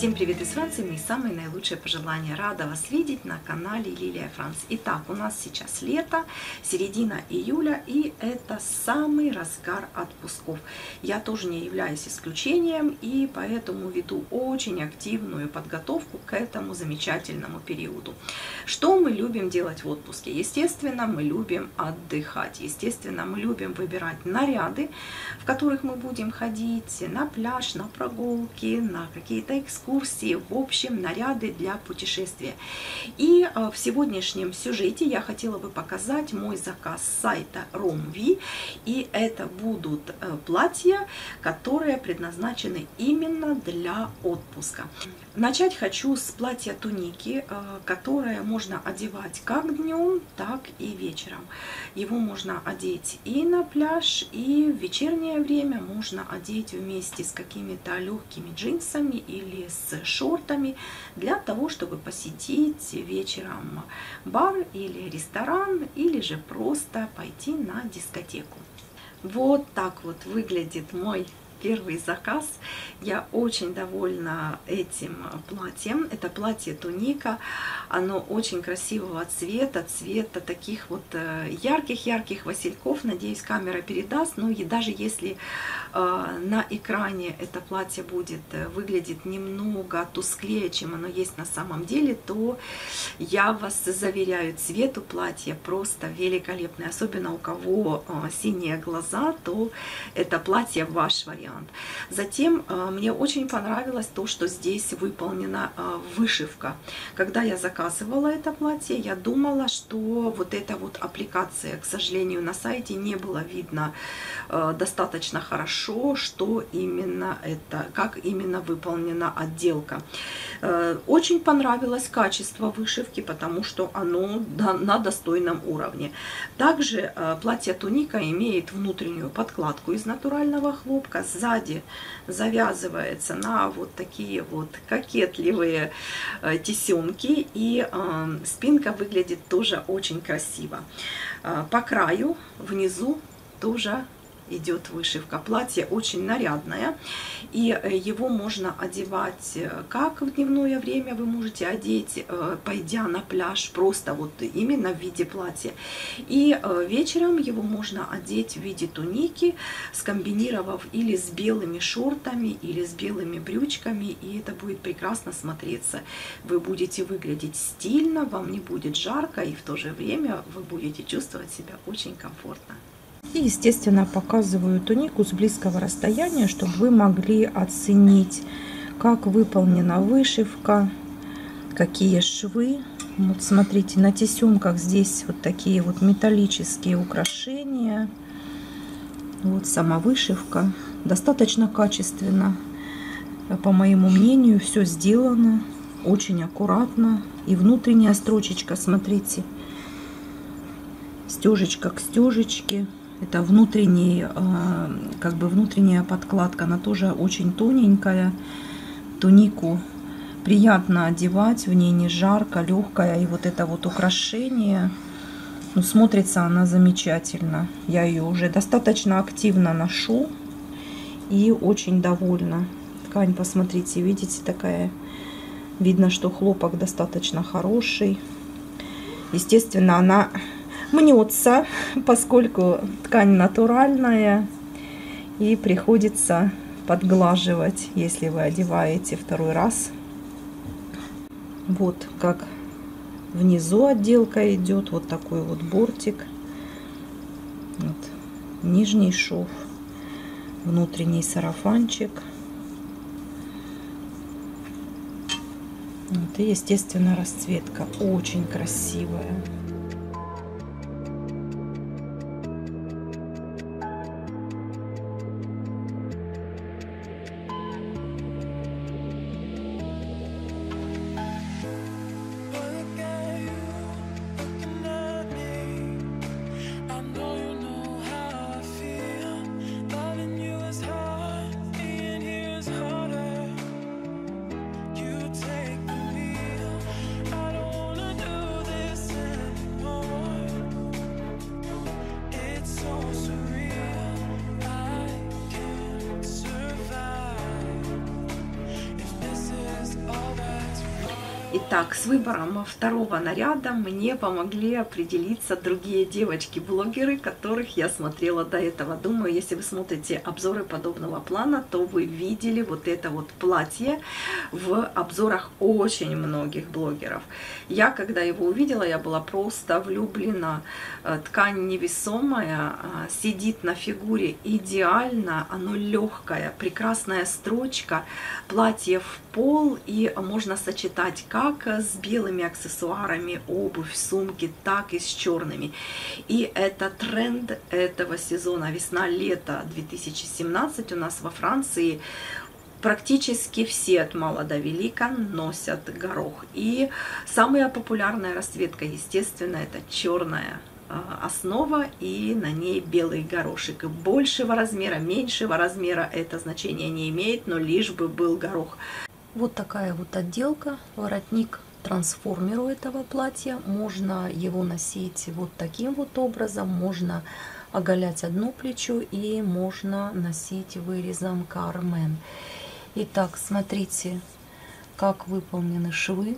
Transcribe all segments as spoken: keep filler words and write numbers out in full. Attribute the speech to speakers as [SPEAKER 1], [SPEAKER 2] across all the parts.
[SPEAKER 1] Всем привет из Франции, мои самые наилучшие пожелания. Рада вас видеть на канале Лилия Франц. Итак, у нас сейчас лето, середина июля, и это самый разгар отпусков. Я тоже не являюсь исключением, и поэтому веду очень активную подготовку к этому замечательному периоду. Что мы любим делать в отпуске? Естественно, мы любим отдыхать. Естественно, мы любим выбирать наряды, в которых мы будем ходить на пляж, на прогулки, на какие-то экскурсии, в общем, наряды для путешествия. И в сегодняшнем сюжете я хотела бы показать мой заказ с сайта Romvi. И это будут платья, которые предназначены именно для отпуска. Начать хочу с платья туники, которое можно одевать как днем, так и вечером. Его можно одеть и на пляж, и в вечернее время можно одеть вместе с какими-то легкими джинсами или с шортами, для того, чтобы посетить вечером бар или ресторан, или же просто пойти на дискотеку. Вот так вот выглядит мой первый заказ. Я очень довольна этим платьем. Это платье туника. Оно очень красивого цвета, цвета таких вот ярких-ярких васильков. Надеюсь, камера передаст. Но и даже если э, на экране это платье будет выглядеть немного тусклее, чем оно есть на самом деле, то я вас заверяю, цвет у платья просто великолепный. Особенно у кого э, синие глаза, то это платье ваш вариант. Затем э, мне очень понравилось то, что здесь выполнена э, вышивка. Когда я заказывала это платье, я думала, что вот эта вот аппликация, к сожалению, на сайте не было видно э, достаточно хорошо, что именно это, как именно выполнена отделка. Э, очень понравилось качество вышивки, потому что оно да, на достойном уровне. Также э, платье туника имеет внутреннюю подкладку из натурального хлопка. Сзади завязывается на вот такие вот кокетливые э, тесемки, и э, спинка выглядит тоже очень красиво. Э, по краю внизу тоже идет вышивка. Платье очень нарядное, и его можно одевать как в дневное время, вы можете одеть, пойдя на пляж, просто вот именно в виде платья. И вечером его можно одеть в виде туники, скомбинировав или с белыми шортами, или с белыми брючками, и это будет прекрасно смотреться. Вы будете выглядеть стильно, вам не будет жарко, и в то же время вы будете чувствовать себя очень комфортно.
[SPEAKER 2] И, естественно, показываю тунику с близкого расстояния, чтобы вы могли оценить, как выполнена вышивка, какие швы. Вот смотрите, на тесемках здесь вот такие вот металлические украшения. Вот сама вышивка. Достаточно качественно, по моему мнению, все сделано. Очень аккуратно. И внутренняя строчечка, смотрите, стежечка к стежечке. Это внутренний, как бы внутренняя подкладка, она тоже очень тоненькая. Тунику приятно одевать, в ней не жарко, легкая. И вот это вот украшение, ну, смотрится она замечательно. Я ее уже достаточно активно ношу и очень довольна. Ткань, посмотрите, видите, такая, видно, что хлопок достаточно хороший. Естественно, она мнется, поскольку ткань натуральная, и приходится подглаживать, если вы одеваете второй раз. Вот как внизу отделка идет, вот такой вот бортик, вот нижний шов, внутренний сарафанчик, вот, и естественно расцветка очень красивая.
[SPEAKER 1] Итак, с выбором второго наряда мне помогли определиться другие девочки-блогеры, которых я смотрела до этого. Думаю, если вы смотрите обзоры подобного плана, то вы видели вот это вот платье в обзорах очень многих блогеров. Я, когда его увидела, я была просто влюблена. Ткань невесомая, сидит на фигуре идеально, оно легкое, прекрасная строчка, платье в пол, и можно сочетать как с белыми аксессуарами, обувь, сумки, так и с черными. И это тренд этого сезона, весна-лето две тысячи семнадцать у нас во Франции. Практически все от мала до велика носят горох. И самая популярная расцветка, естественно, это черная основа и на ней белый горошек. Большего размера, меньшего размера это значение не имеет, но лишь бы был горох.
[SPEAKER 2] Вот такая вот отделка, воротник трансформеру этого платья. Можно его носить вот таким вот образом, можно оголять одно плечо и можно носить вырезом кармен. Итак, смотрите, как выполнены швы.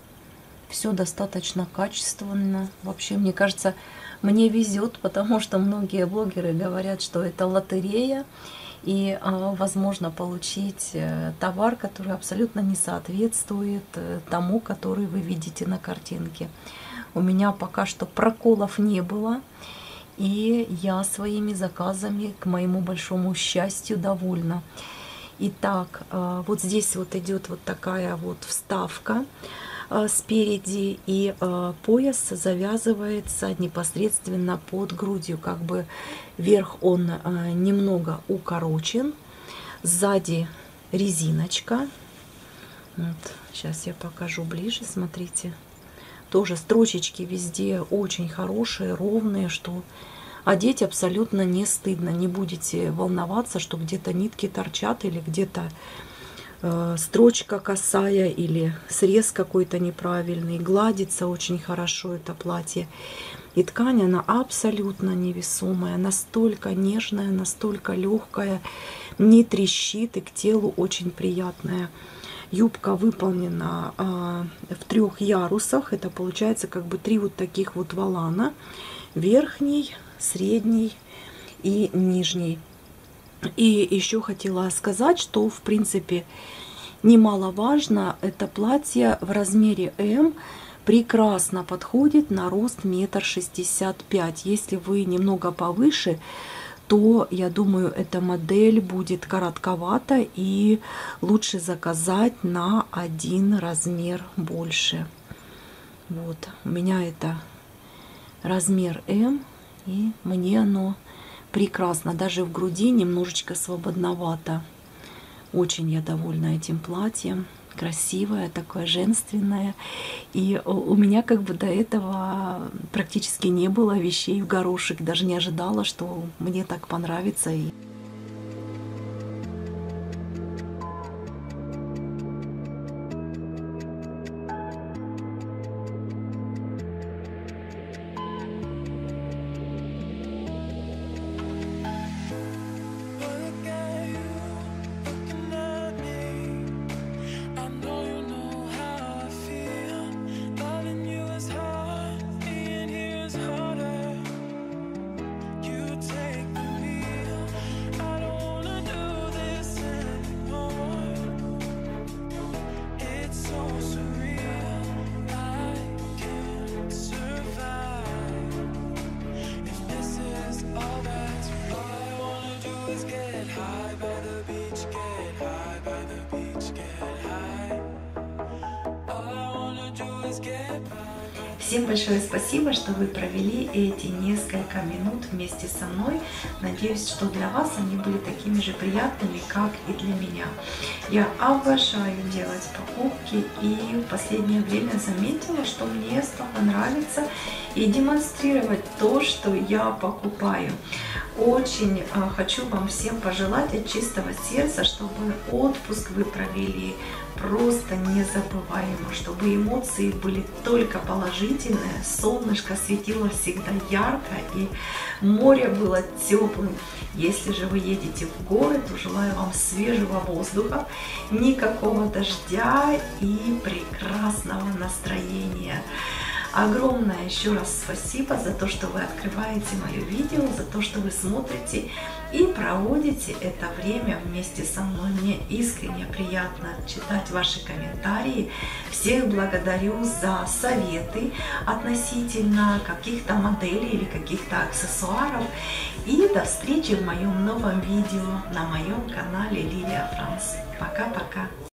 [SPEAKER 2] Все достаточно качественно. Вообще, мне кажется, мне везет, потому что многие блогеры говорят, что это лотерея. И а, возможно получить товар, который абсолютно не соответствует тому, который вы видите на картинке. У меня пока что проколов не было, и я своими заказами, к моему большому счастью, довольна. Итак, а, вот здесь вот идет вот такая вот вставка а, спереди, и а, пояс завязывается непосредственно под грудью, как бы верх он а, немного укорочен, сзади резиночка. Вот, сейчас я покажу ближе, смотрите. Тоже строчечки везде очень хорошие, ровные, что одеть абсолютно не стыдно. Не будете волноваться, что где-то нитки торчат или где-то э, строчка косая или срез какой-то неправильный. Гладится очень хорошо это платье. И ткань, она абсолютно невесомая, настолько нежная, настолько легкая, не трещит и к телу очень приятная. Юбка выполнена а, в трех ярусах. Это получается как бы три вот таких вот волана. Верхний, средний и нижний. И еще хотела сказать, что в принципе немаловажно, это платье в размере эм прекрасно подходит на рост метр шестьдесят пять. Если вы немного повыше, то, я думаю, эта модель будет коротковата и лучше заказать на один размер больше. Вот, у меня это размер эм, и мне оно прекрасно. Даже в груди немножечко свободновато. Очень я довольна этим платьем. Красивая, такое женственное. И у меня как бы до этого практически не было вещей в горошек. Даже не ожидала, что мне так понравится.
[SPEAKER 1] Всем большое спасибо, что вы провели эти несколько минут вместе со мной. Надеюсь, что для вас они были такими же приятными, как и для меня. Я обожаю делать покупки и в последнее время заметила, что мне стало нравиться и демонстрировать то, что я покупаю. очень хочу вам всем пожелать от чистого сердца, чтобы отпуск вы провели просто незабываемо, чтобы эмоции были только положительные, солнышко светило всегда ярко и море было теплым. Если же вы едете в горы, то желаю вам свежего воздуха, никакого дождя и прекрасного настроения. Огромное еще раз спасибо за то, что вы открываете мое видео, за то, что вы смотрите и проводите это время вместе со мной. Мне искренне приятно читать ваши комментарии. Всех благодарю за советы относительно каких-то моделей или каких-то аксессуаров. И до встречи в моем новом видео на моем канале Лилия Франс. Пока-пока!